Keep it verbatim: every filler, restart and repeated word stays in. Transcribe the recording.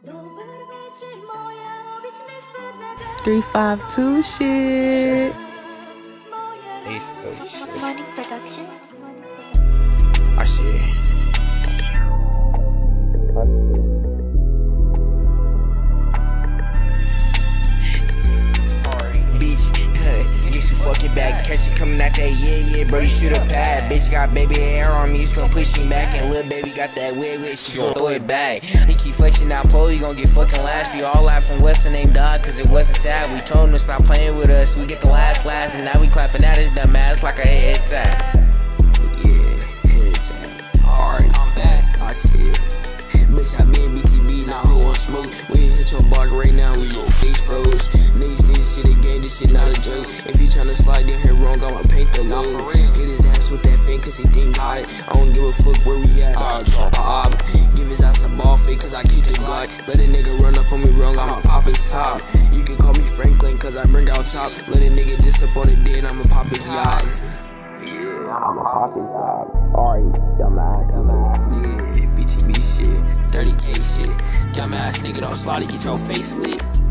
three five two shit. Morning Productions. I see. Fucking back, catch you coming out that, yeah, yeah, bro, you should have passed. Bitch got baby hair on me, it's gon' push him back. And little baby got that weird wig, she gon' throw it back. He keep flexing out pole, you gon' get fucking last. We all laugh from Western named Dog, cause it wasn't sad. We told him to stop playing with us, we get the last laugh. And now we clapping at his dumb ass like a head tap. Yeah, head tap. Alright, I'm back, I see it. Bitch, I been B T B, now who on smoke? We ain't hit your block right now, we your face froze. Niggas need shit again, this shit not a joke. If he tryna slide in here wrong, I'ma paint the load. Hit his ass with that fan cause he think hot. I don't give a fuck where we at, I'll drop a ob. Give his ass a ball fake cause I keep the Glock. Let a nigga run up on me wrong, I'ma pop his top. You can call me Franklin cause I bring out top. Let a nigga diss up on the dead, I'ma pop his yacht. Yeah, I'ma pop his yacht. Alright, dumbass, dumbass. Yeah, B T B shit, thirty K shit. Dumbass nigga don't slide, get your face lit.